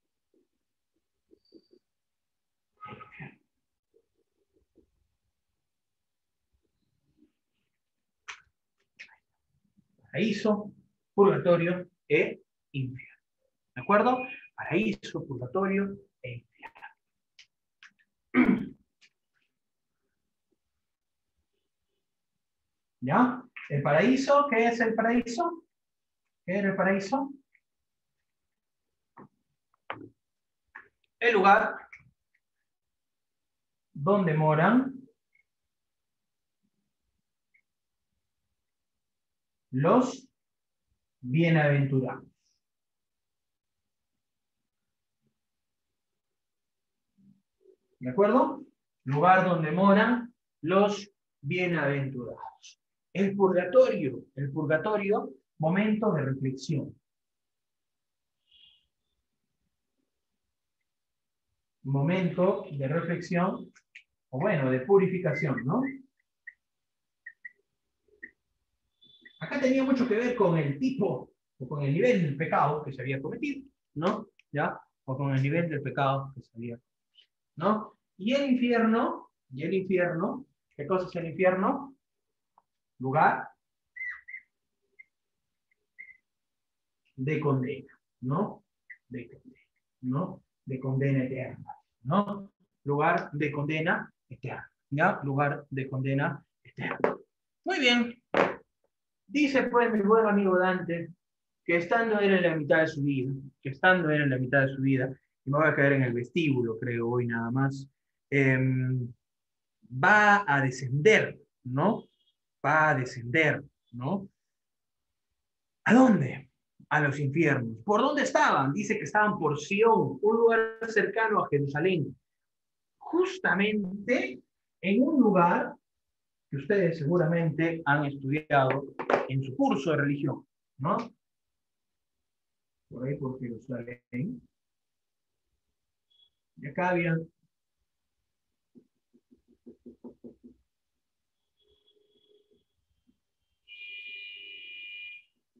paraíso, purgatorio e infierno. ¿De acuerdo? Paraíso, purgatorio e infierno. ¿Ya? ¿El paraíso? ¿Qué es el paraíso? ¿Qué era el paraíso? El lugar donde moran los bienaventurados. ¿De acuerdo? Lugar donde moran los bienaventurados. El purgatorio, el purgatorio, momento de reflexión. Momento de reflexión, o bueno, de purificación, ¿no? Acá tenía mucho que ver con el tipo, o con el nivel del pecado que se había cometido, ¿no? ¿Ya? O con el nivel del pecado que se había cometido, ¿no? Y el infierno, y el infierno, ¿qué cosa es el infierno? Lugar de condena, ¿no? De condena, ¿no? De condena eterna, ¿no? Lugar de condena eterna, ¿ya? Lugar de condena eterna. Muy bien. Dice pues mi buen amigo Dante que estando él en la mitad de su vida, que estando él en la mitad de su vida, y me voy a caer en el vestíbulo, creo, hoy nada más, eh, va a descender, ¿no? Va a descender, ¿no? ¿A dónde? A los infiernos. ¿Por dónde estaban? Dice que estaban por Sion, un lugar cercano a Jerusalén. Justamente en un lugar que ustedes seguramente han estudiado en su curso de religión, ¿no? Por ahí por Jerusalén. Y acá había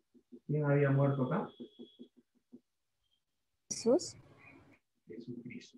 ¿quién había muerto acá? Jesús. Jesucristo.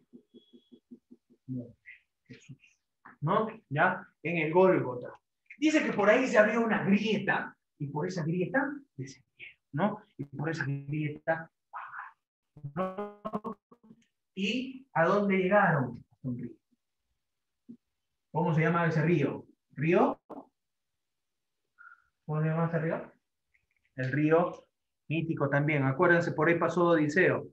Jesús, ¿no? Ya, en el Gólgota. Dice que por ahí se abrió una grieta, y por esa grieta descendieron, ¿no? Y por esa grieta, ¿no? ¿Y a dónde llegaron? A un río. ¿Cómo se llama ese río? ¿Río? ¿Cómo se llama ese río? El río mítico también. Acuérdense, por ahí pasó Odiseo.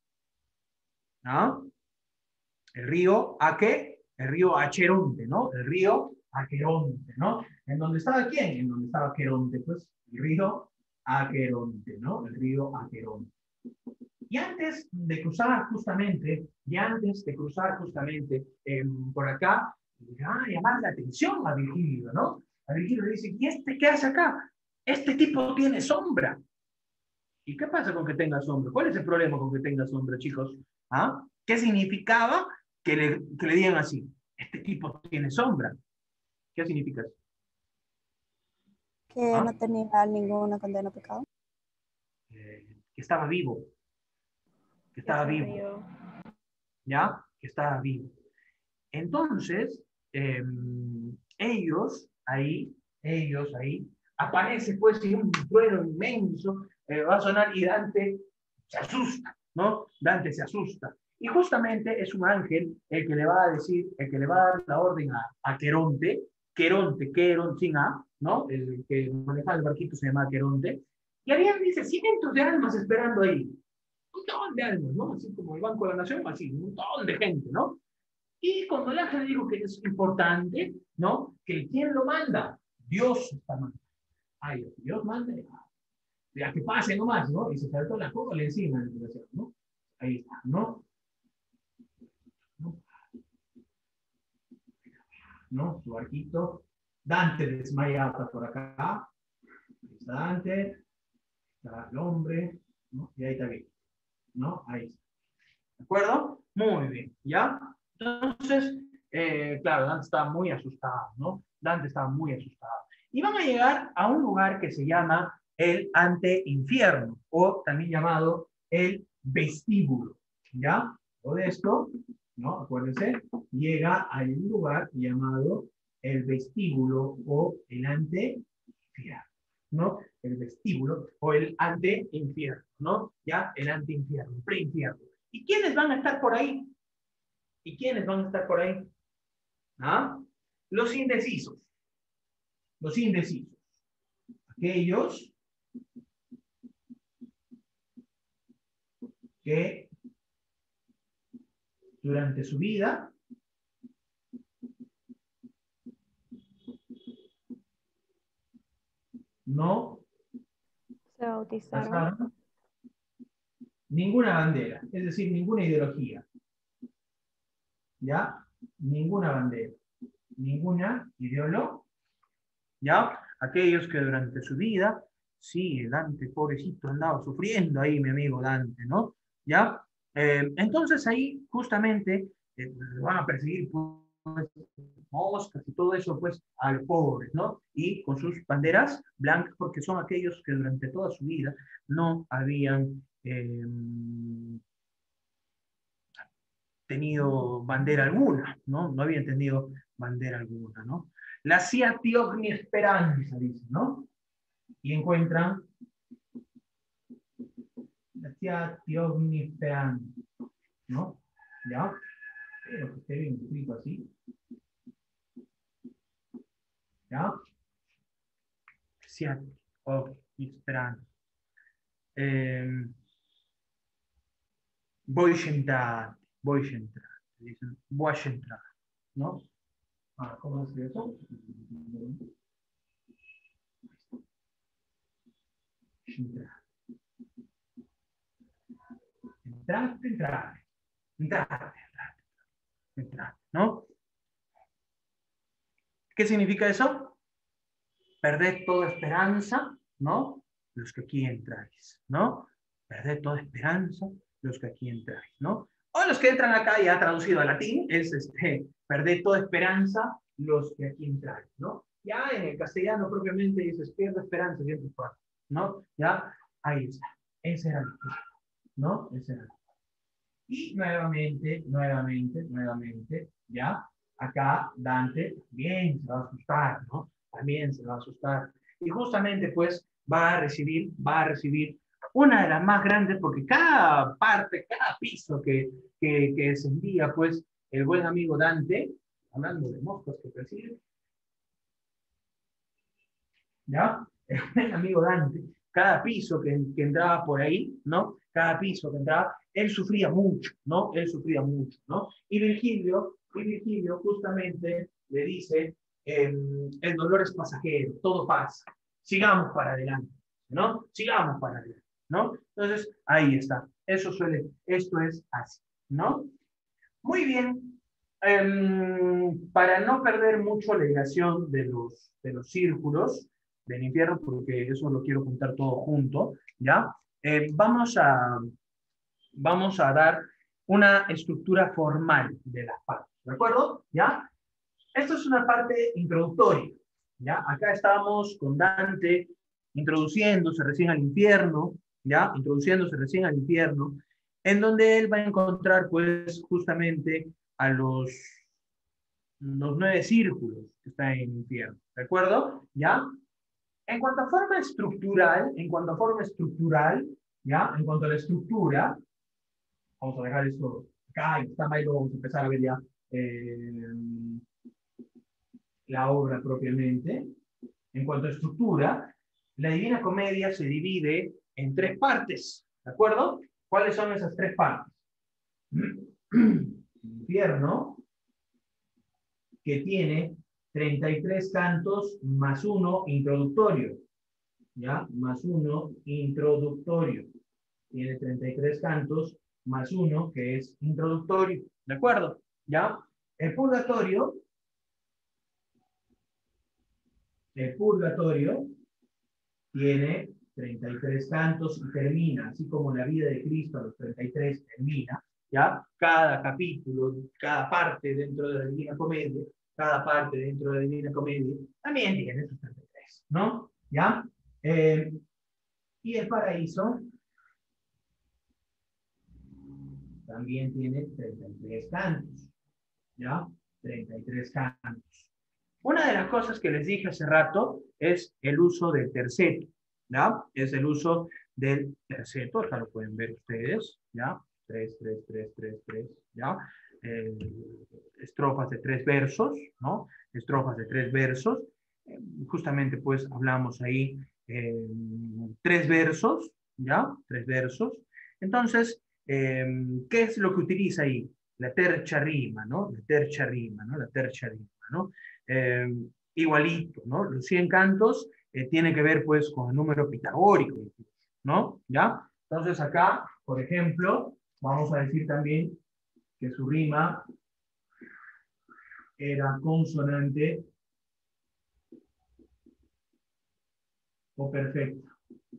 ¿No? El río, ¿a qué? El río Aqueronte, ¿no? El río Aqueronte, ¿no? ¿En dónde estaba quién? En donde estaba Aqueronte, pues, el río Aqueronte, ¿no? El río Aqueronte. Y antes de cruzar justamente, y antes de cruzar justamente eh, por acá, va a llamar la atención a Virgilio, ¿no? A Virgilio le dice, ¿y este qué hace acá? Este tipo tiene sombra. ¿Y qué pasa con que tenga sombra? ¿Cuál es el problema con que tenga sombra, chicos? ¿Ah? ¿Qué significaba que le, que le digan así? Este tipo tiene sombra. ¿Qué significa eso? Que ¿Ah? no tenía ninguna condena o pecado. Eh, que estaba vivo. Que estaba Que se vivo. rió. ¿Ya? Que estaba vivo. Entonces, eh, ellos ahí, ellos ahí, aparece pues en un trueno inmenso, eh, va a sonar y Dante se asusta, ¿no? Dante se asusta. Y justamente es un ángel el que le va a decir, el que le va a dar la orden a, a Queronte, Queronte, Queron, sin A, ¿no? El que manejaba el barquito se llama Queronte. Y habían, dice, cientos de almas esperando ahí. Un montón de almas, ¿no? Así como el Banco de la Nación, así, un montón de gente, ¿no? Y cuando el ángel dijo que es importante, ¿no? Que ¿quién lo manda? Dios está mandando. Ay, Dios manda, ya que pase nomás, ¿no? Y se saltó la cola encima, ¿no? Ahí está, ¿no? ¿No? ¿No? Su barquito. Dante desmayado por acá. Ahí está Dante. Está el hombre, ¿no? Y ahí está bien, ¿no? Ahí está. ¿De acuerdo? Muy bien, ¿ya? Entonces, eh, claro, Dante estaba muy asustado, ¿no? Dante estaba muy asustado. Y van a llegar a un lugar que se llama el anteinfierno, o también llamado el vestíbulo, ¿ya? Todo esto, ¿no? Acuérdense, llega a un lugar llamado el vestíbulo o el anteinfierno, ¿no? El vestíbulo o el anteinfierno, ¿no? ¿Ya? El anteinfierno, preinfierno. ¿Y quiénes van a estar por ahí? ¿Y quiénes van a estar por ahí? ¿Ah? Los indecisos. Los indecisos. Aquellos que durante su vida no Se bautizaron. pasaron ninguna bandera, es decir, ninguna ideología. ¿Ya? Ninguna bandera, ninguna ideología. ¿Ya? Aquellos que durante su vida, sí, Dante, pobrecito, andaba sufriendo ahí, mi amigo Dante, ¿no? ¿Ya? Eh, entonces ahí, justamente, eh, van a perseguir, pues, moscas y todo eso, pues, a los pobres, ¿no? Y con sus banderas blancas, porque son aquellos que durante toda su vida no habían eh, tenido bandera alguna, ¿no? No habían tenido bandera alguna, ¿no? La siati ogni speranza, dice, ¿no? Y encuentran la siati ogni speranza, ¿no? ¿Ya? Espero que esté bien escrito así. ¿Ya? Siati ogni speranza. Eh, voy a entrar, voy a entrar, dicen, voy a entrar, ¿no? Ah, ¿cómo es eso? Entrar. Entraste, entraste, entraste, entraste, entraste, ¿no? ¿Qué significa eso? Perded toda esperanza, ¿no? Los que aquí entráis, ¿no? Perded toda esperanza, los que aquí entráis, ¿no? O los que entran acá, ya traducido al latín, es este, perded toda esperanza, los que aquí entráis, ¿no? Ya en el castellano propiamente dices, pierde esperanza, siempre fuera, ¿no? Ya, ahí está. Ese era el punto, ¿no? Ese era el punto. Y nuevamente, nuevamente, nuevamente, ya, acá Dante también se va a asustar, ¿no? También se va a asustar. Y justamente, pues, va a recibir, va a recibir una de las más grandes, porque cada parte, cada piso que, que, que descendía, pues, el buen amigo Dante, hablando de moscas que persigue, ¿ya? El buen amigo Dante, cada piso que, que entraba por ahí, ¿no? Cada piso que entraba, él sufría mucho, ¿no? Él sufría mucho, ¿no? Y Virgilio, y Virgilio justamente le dice, eh, el dolor es pasajero, todo pasa, sigamos para adelante, ¿no? Sigamos para adelante, ¿no? Entonces, ahí está, eso suele, esto es así, ¿no? Muy bien, eh, para no perder mucho la ligación de los, de los círculos del infierno, porque eso lo quiero juntar todo junto, ¿ya? Eh, vamos, a, vamos a dar una estructura formal de las partes, ¿de acuerdo? ¿Ya? Esto es una parte introductoria, ¿ya? Acá estamos con Dante introduciéndose recién al infierno, ¿ya? Introduciéndose recién al infierno, en donde él va a encontrar, pues, justamente a los, los nueve círculos que están en el infierno, ¿de acuerdo? ¿Ya? En cuanto a forma estructural, en cuanto a forma estructural, ¿ya? En cuanto a la estructura, vamos a dejar esto acá, y está mal, vamos a empezar a ver ya eh, la obra propiamente. En cuanto a estructura, la Divina Comedia se divide en tres partes, ¿de acuerdo? ¿Cuáles son esas tres partes? Infierno, que tiene treinta y tres cantos más uno introductorio, ¿ya? Más uno introductorio. Tiene treinta y tres cantos más uno que es introductorio, ¿de acuerdo? ¿Ya? El purgatorio, el purgatorio tiene treinta y tres cantos y termina, así como la vida de Cristo a los treinta y tres termina, ¿ya? Cada capítulo, cada parte dentro de la Divina Comedia, cada parte dentro de la Divina Comedia, también tiene sus treinta y tres, ¿no? ¿Ya? Eh, y el paraíso también tiene treinta y tres cantos, ¿ya? treinta y tres cantos. Una de las cosas que les dije hace rato es el uso del terceto, ¿ya? Es el uso del terceto, acá lo pueden ver ustedes, ¿ya? tres, tres, tres, tres, tres, ¿ya? Eh, estrofas de tres versos, ¿no? Estrofas de tres versos. Eh, justamente, pues, hablamos ahí eh, tres versos, ¿ya? Tres versos. Entonces, eh, ¿qué es lo que utiliza ahí? La tercia rima, ¿no? La tercia rima, ¿no? La tercia rima, ¿no? Eh, igualito, ¿no? Los cien cantos eh, tienen que ver, pues, con el número pitagórico, ¿no? ¿Ya? Entonces acá, por ejemplo, vamos a decir también que su rima era consonante o perfecta.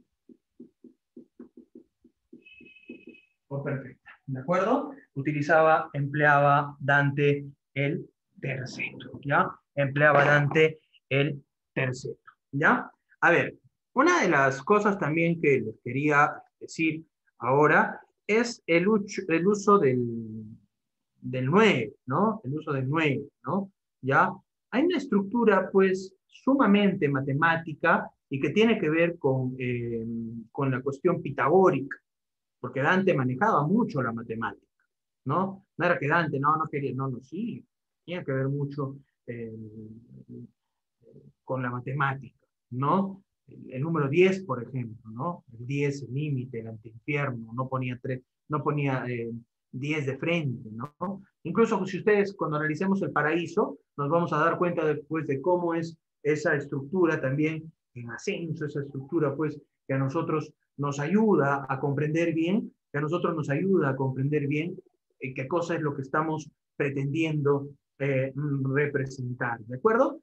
O perfecta, ¿de acuerdo? Utilizaba, empleaba Dante el terceto, ¿ya? Empleaba Dante el terceto, ¿ya? A ver, una de las cosas también que les quería decir ahora es el, ucho, el uso del, del nueve, ¿no? El uso del nueve, ¿no? ¿Ya? Hay una estructura, pues, sumamente matemática y que tiene que ver con, eh, con la cuestión pitagórica, porque Dante manejaba mucho la matemática, ¿no? No era que Dante, no, no quería, no, no, sí, tiene que ver mucho eh, con la matemática, ¿no? El, el número diez, por ejemplo, ¿no? El diez, el límite, el antiinfierno, no ponía tres, no ponía eh, diez de frente, ¿no? Incluso si ustedes, cuando analicemos el paraíso, nos vamos a dar cuenta después de cómo es esa estructura también en ascenso, esa estructura, pues, que a nosotros nos ayuda a comprender bien, que a nosotros nos ayuda a comprender bien eh, qué cosa es lo que estamos pretendiendo eh, representar, ¿de acuerdo?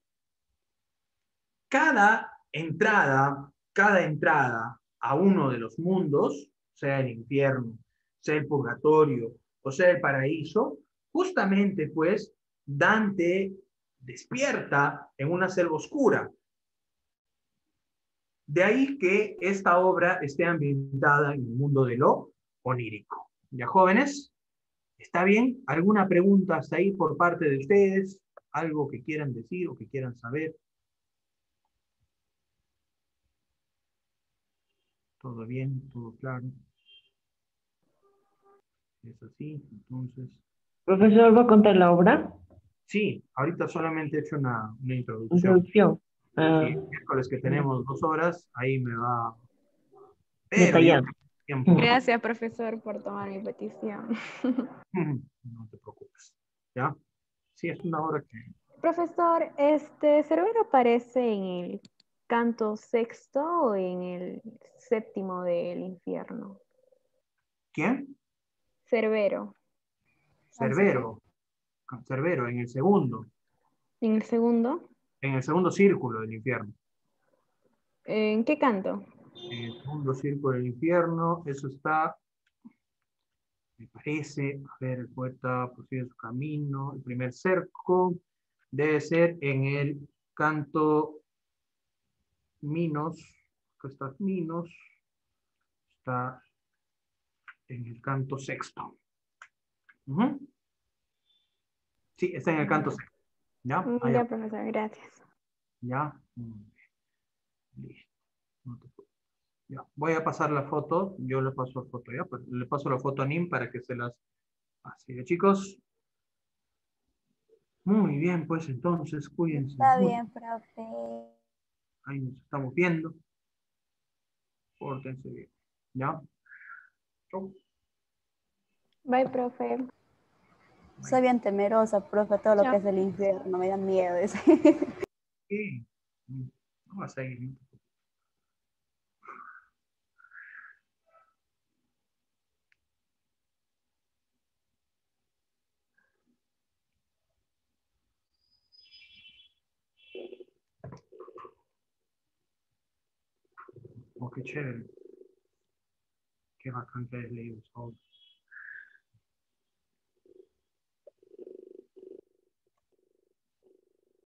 Cada entrada, cada entrada a uno de los mundos, sea el infierno, sea el purgatorio o sea el paraíso, justamente pues Dante despierta en una selva oscura. De ahí que esta obra esté ambientada en el mundo de lo onírico. ¿Ya, jóvenes? ¿Está bien? ¿Alguna pregunta hasta ahí por parte de ustedes? algo que quieran decir o que quieran saber. Todo bien, todo claro. Es así, entonces. Profesor, ¿va a contar la obra? Sí, ahorita solamente he hecho una, una introducción. Introducción. Ah, Sí, miércoles que tenemos dos horas, ahí me va. Pero yo detallado. tengo tiempo. Gracias, profesor, por tomar mi petición. No te preocupes. ¿Ya? Sí, es una hora que. Profesor, este Cerbero aparece en el canto sexto o en el séptimo del infierno. ¿Quién? Cerbero. Cerbero. Cerbero, en el segundo. En el segundo. En el segundo círculo del infierno. ¿En qué canto? En el segundo círculo del infierno, eso está. Me parece, a ver, el poeta prosigue su camino, el primer cerco debe ser en el canto Minos, acá está Minos, está en el canto sexto. Uh-huh. Sí, está en el canto sexto. ¿Ya? Mm, Allá. Ya, profesor, gracias. ¿Ya? Listo. No te preocupes. Ya. Voy a pasar la foto, yo le paso la foto, ¿ya? Pues le paso la foto a Nim para que se las pase. Chicos. Muy bien, pues entonces, cuídense Está mucho. bien, profe. Ahí nos estamos viendo. Pórtense bien. ¿Ya? Chau. Bye, profe. Soy bien temerosa, profe, todo lo Chao. que es el infierno, me da miedo. ese. Sí. No vas a ir. Oh, qué chévere. Qué bacán que hayas leído eso.